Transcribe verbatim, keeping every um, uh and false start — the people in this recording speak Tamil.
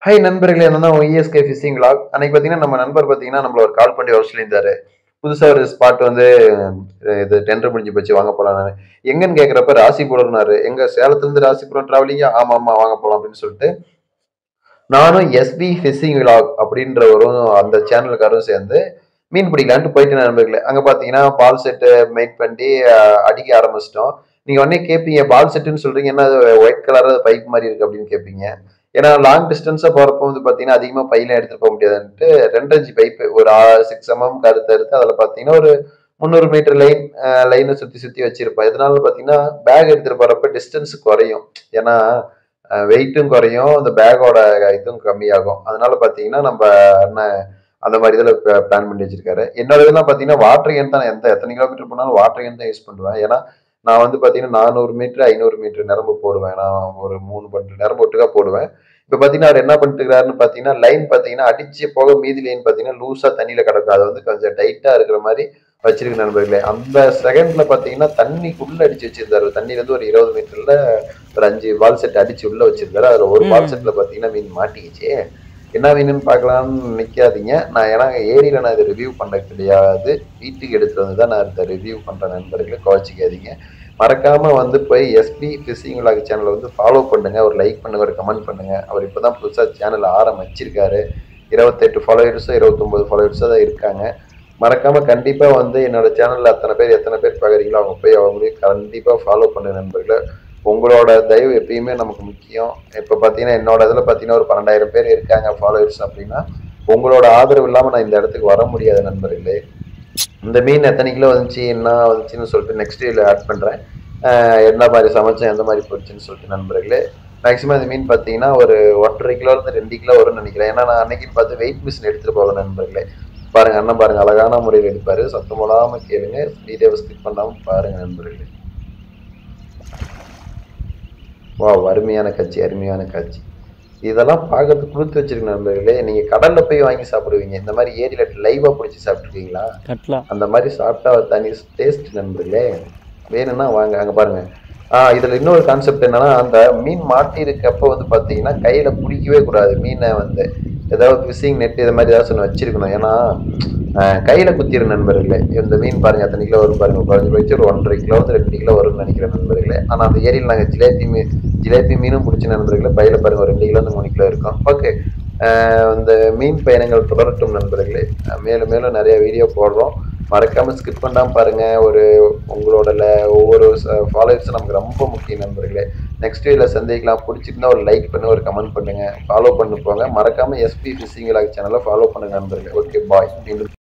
ஹாய் நண்பர்களே, என்னன்னா இஎஸ்கே ஃபிஷிங் vlog. அன்னைக்கு பார்த்தீங்கன்னா நம்ம நண்பர் பார்த்தீங்கன்னா நம்மள ஒரு கால் பண்ணி வர சொல்லியிருந்தாரு. புதுசா ஒரு ஸ்பாட் வந்து அஹ் இது டெண்டர் முடிஞ்சு போச்சு, வாங்க போலாம். நானு எங்கன்னு கேட்கிறப்ப ராசிபுரம்னாரு. எங்க சேலத்துல இருந்து ராசிபுரம் டிராவலிங்கா? ஆமா ஆமா வாங்க போலாம் அப்படின்னு சொல்லிட்டு நானும் எஸ்பி ஃபிஷிங் vlog அப்படின்றவரும் அந்த சேனலுக்காரும் சேர்ந்து மீன் பிடிக்கலான்ட்டு போயிட்டு நண்பர்களே. அங்க பாத்தீங்கன்னா பால் செட்டு மேக் பண்ணி அஹ், அடிக்க ஆரம்பிச்சிட்டோம். நீங்க உடனே கேட்பீங்க, பால் செட்டுன்னு சொல்றீங்க, என்ன அது ஒயிட் கலர் பைப் மாதிரி இருக்கு அப்படின்னு கேட்பீங்க. ஏன்னா லாங் டிஸ்டன்ஸா போறப்போ வந்து பாத்தீங்கன்னா அதிகமா பையில எடுத்துட்டு போக முடியாதுன்ட்டு ரெண்டு அஞ்சு பைப் ஒரு சிக்ஸ் எம்எம் கருத்து எடுத்து அதுல பாத்தீங்கன்னா ஒரு முந்நூறு மீட்டர் லைன் லைனை சுத்தி சுத்தி வச்சிருப்போம். இதனால பாத்தீங்கன்னா பேக் எடுத்துட்டு போறப்ப டிஸ்டன்ஸ் குறையும். ஏன்னா வெயிட்டும் குறையும், அந்த பேக்கோட இதுவும் கம்மியாகும். அதனால பாத்தீங்கன்னா நம்ம அண்ணன் அந்த மாதிரி இதில் பிளான் பண்ணி வச்சிருக்காரு. என்னோட இதெல்லாம் பாத்தீங்கன்னா வாட்டர் கேன் தான், எந்த எத்தனை கிலோமீட்டர் போனாலும் வாட்டர் கேன் தான் யூஸ் பண்ணுவேன். ஏன்னா நான் வந்து பாத்தீங்கன்னா நானூறு மீட்டர் ஐநூறு மீட்டர் நிரம்பு போடுவேன். நான் ஒரு மூணு பண்டு நிரம்பு ஒட்டுக்கா போடுவேன். இப்ப பாத்தீங்கன்னா அவர் என்ன பண்ணிட்டு இருக்காருன்னு பாத்தீங்கன்னா லைன் பாத்தீங்கன்னா அடிச்சு போக மீதி லைன் பாத்தீங்கன்னா லூசா தண்ணியில கிடக்கும். அதை வந்து கொஞ்சம் டைட்டா இருக்கிற மாதிரி வச்சிருக்கு நண்பர்களே. அந்த செகண்ட்ல பாத்தீங்கன்னா தண்ணிக்குள்ள அடிச்சு வச்சிருந்தாரு. தண்ணியில இருந்து ஒரு இருபது மீட்டர்ல ஒரு அஞ்சு பால் செட் அடிச்சு உள்ள வச்சிருந்தாரு. அதுல ஒரு பால் ம். செட்ல பாத்தீங்கன்னா மீன் மாட்டிக்கிச்சு. என்ன மீனுன்னு பார்க்கலாம்னு நிக்காதீங்க. நான் ஏன்னா ஏரியில நான் இதை ரிவ்யூ பண்ண கிடையாது, வீட்டுக்கு எடுத்துட்டு வந்து தான் நான் இதை ரிவ்யூ பண்ற நண்பர்களே, கோச்சிக்காதீங்க. மறக்காம வந்து போய் எஸ்பி ஃபிஷிங் vlog சேனலை வந்து ஃபாலோ பண்ணுங்க, ஒரு லைக் பண்ணுங்க, ஒரு கமெண்ட் பண்ணுங்க. அவர் இப்பதான் புதுசா சேனல் ஆரம்பிச்சிருக்காரு. இருபத்தெட்டு ஃபாலோவர்ஸோ இருபத்தொன்பது ஃபாலோவர்ஸோ தான் இருக்காங்க. மறக்காம கண்டிப்பா வந்து என்னோட சேனல்ல அத்தனை பேர் எத்தனை பேர் பார்க்குறீங்களோ அவங்க போய் அவங்களையும் கண்டிப்பா ஃபாலோ பண்ணுங்க நண்பர்களே. உங்களோட தயவு எப்பயுமே நமக்கு முக்கியம். இப்ப பாத்தீங்கன்னா என்னோட இதுல பாத்தீங்கன்னா ஒரு பன்னெண்டாயிரம் பேர் இருக்காங்க ஃபாலோவர்ஸ். அப்படின்னா உங்களோட ஆதரவு இல்லாம நான் இந்த இடத்துக்கு வர முடியாது நண்பர்களே. இந்த மீன் எத்தனை கிலோ வந்துச்சு என்ன வந்துச்சுன்னு சொல்லிட்டு நெக்ஸ்ட் வீடியோல ஆட் பண்றேன். அஹ் என்ன மாதிரி சமைச்சேன், எந்த மாதிரி போச்சுன்னு சொல்லிட்டு நண்பர்களே. மேக்ஸிமம் இந்த மீன் பார்த்தீங்கன்னா ஒரு ஒன்றரை கிலோ இருந்து ரெண்டு கிலோ வரும்னு நினைக்கிறேன். ஏன்னா நான் அன்னைக்கு பார்த்து வெயிட் மிஷின் எடுத்துட்டு போவேன் நண்பர்களே. பாருங்க அண்ணன் பாருங்க, அழகான முறையில் எடுப்பாரு. சத்தம் போடாம கேளுங்க, வீடியோவை ஸ்கிப் பண்ணாம பாருங்க நண்பர்களே. வா, அருமையான காட்சி, அருமையான காட்சி. இதெல்லாம் பார்க்கறதுக்கு கொடுத்து வச்சிருக்க நண்பர்களே. நீங்க கடல்ல போய் வாங்கி சாப்பிடுவீங்க, இந்த மாதிரி ஏரியில லைவா பிடிச்சி சாப்பிட்டுருக்கீங்களா? கட்லா. அந்த மாதிரி சாப்பிட்டா ஒரு தனி டேஸ்ட் நண்பர்களே. வேணும்னா வாங்க, அங்க பாருங்க. ஆஹ் இதுல இன்னொரு கான்செப்ட் என்னன்னா, அந்த மீன் மாட்டி இருக்கப்ப வந்து பாத்தீங்கன்னா கையில பிடிக்கவே கூடாது மீனை. வந்து ஏதாவது ஃபிஷிங் நெட் இது மாதிரி ஏதாவது ஒன்று வச்சிருக்கணும். ஏன்னா ஆஹ் கையில குத்திரும் நண்பர்களே. இந்த மீன் பாருங்க எத்தனை கிலோ வரும் பாருங்க, குறைஞ்ச வச்சு ஒரு ஒன்றரை கிலோ வந்து ரெண்டு கிலோ வரும்னு நினைக்கிறேன் நண்பர்களே. ஆனா அந்த ஏரியில் நாங்க ஜிலேபி மீன் ஜிலேபி மீனும் பிடிச்ச நண்பர்களே. பையில பாருங்க ஒரு ரெண்டு கிலோ இருந்து மூணு கிலோ இருக்கும். ஓகே, இந்த மீன் பயணங்கள் தொடரட்டும் நண்பர்களே. மேலும் மேலும் நிறைய வீடியோ போடுறோம். மறக்காம ஸ்கிப் பண்ணாம பாருங்க. ஒரு உங்களோட ஒவ்வொரு ஃபாலோவர்ஸும் நமக்கு ரொம்ப முக்கியம் நண்பர்களே. நெக்ஸ்ட் வீடியோல சந்திக்கலாம். பிடிச்சிருந்தா ஒரு லைக் பண்ணுங்க, ஒரு கமெண்ட் பண்ணுங்க, ஃபாலோ பண்ணி போங்க. மறக்காம எஸ்பி ஃபிஷிங் vlog சேனலை ஃபாலோ பண்ணுங்க நண்பர்களே. ஓகே, பாய்.